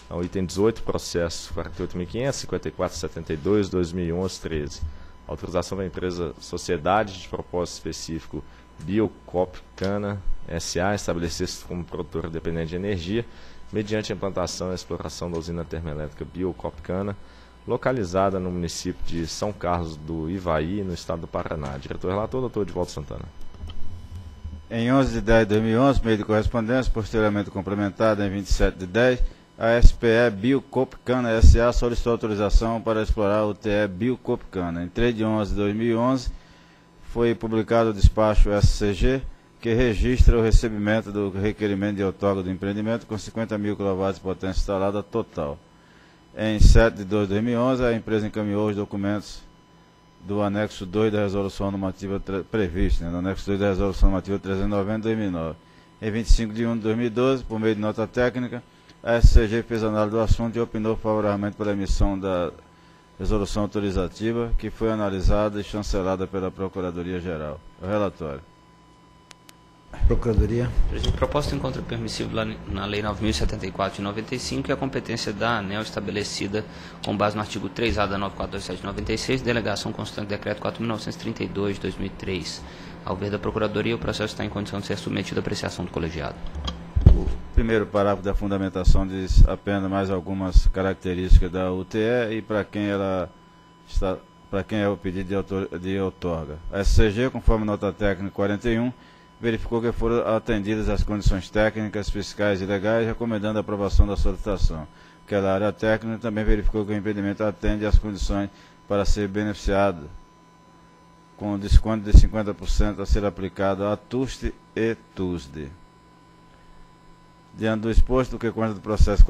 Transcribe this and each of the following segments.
Ao item 18, processo 48.500, 5472/2011-13. Autorização da empresa Sociedade de Propósito Específico Biocopcana S.A. estabelecer-se como produtora independente de energia, mediante a implantação e exploração da usina termoelétrica Biocopcana, localizada no município de São Carlos do Ivaí, no estado do Paraná. Diretor-relator, doutor Edivaldo Santana. Em 11/10/2011, meio de correspondência, posteriormente complementada em 27/10, a SPE Biocopcana S.A. solicitou autorização para explorar o TE Biocopcana. Em 3/11/2011, foi publicado o despacho SCG, que registra o recebimento do requerimento de outorga do empreendimento com 50.000 kW de potência instalada total. Em 7/2/2011, a empresa encaminhou os documentos do anexo 2 da resolução normativa prevista, no anexo 2 da resolução normativa 390/2009. Em 25/1/2012, por meio de nota técnica, a SCG fez análise do assunto e opinou favoravelmente pela emissão da resolução autorizativa, que foi analisada e chancelada pela Procuradoria-Geral. O relatório. Procuradoria. Presidente, proposta encontra permissível na Lei 9.074 de 95 e a competência da ANEEL estabelecida com base no artigo 3A da 9427 de 96, delegação constante do decreto 4.932 de 2003. Ao ver da Procuradoria, o processo está em condição de ser submetido à apreciação do colegiado. O primeiro parágrafo da fundamentação diz apenas mais algumas características da UTE e para quem ela está, para quem é o pedido de outorga. A SCG, conforme nota técnica 41, verificou que foram atendidas as condições técnicas, fiscais e legais, recomendando a aprovação da solicitação. Aquela área técnica também verificou que o empreendimento atende às condições para ser beneficiado, com desconto de 50% a ser aplicado a TUST e TUSD. Diante do exposto, o que consta do processo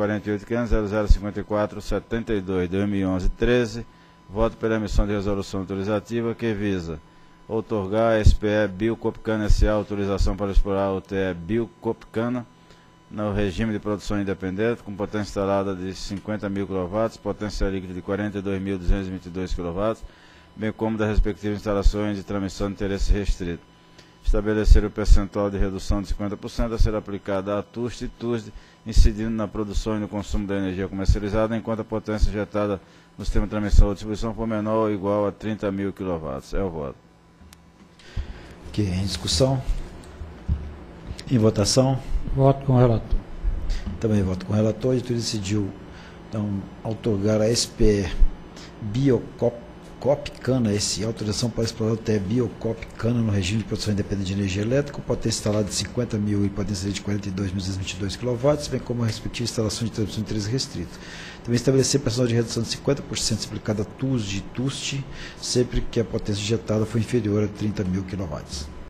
48.500.0054/72/2011-13, voto pela emissão de resolução autorizativa que visa outorgar a SPE Biocopcana S.A. autorização para explorar o TE Biocopcana no regime de produção independente, com potência instalada de 50.000 kW, potência líquida de 42.222 kW, bem como das respectivas instalações de transmissão de interesse restrito. Estabelecer o percentual de redução de 50% a ser aplicada a TUST e TUSD, incidindo na produção e no consumo da energia comercializada, enquanto a potência injetada no sistema de transmissão ou distribuição for menor ou igual a 30.000 kW. É o voto. Ok, em discussão. Em votação. Voto com o relator. Também voto com o relator. A diretoria decidiu então, outorgar a SPE Biocopcana S.A. autorização para explorar o TE Biocopcana no regime de produção independente de energia elétrica, com potência instalada de 50.000 e potência de 42.222 kW, bem como a respectiva instalação de transmissão de interesse restrito. Também estabelecer percentual de redução de 50% aplicada a TUSD e TUST, sempre que a potência injetada for inferior a 30.000 kW.